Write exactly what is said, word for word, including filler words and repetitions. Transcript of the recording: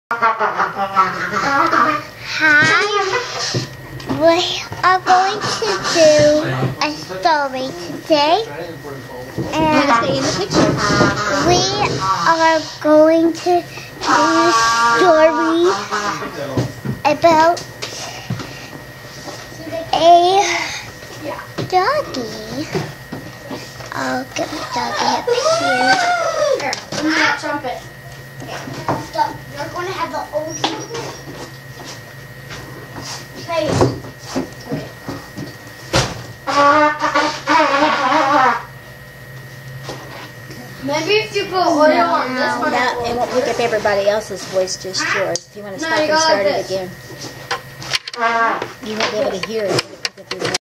Hi, we are going to do a story today, and we are going to do a story about a doggy. I'll get my doggy up here. Here, give me that trumpet. Okay, stop. You're going to have the old trumpet. Hey. Maybe if you put oil no, on this one. No, it won't pick up everybody else's voice, just yours. If you want to No, stop you and go start like it this. again, you won't be able to hear it.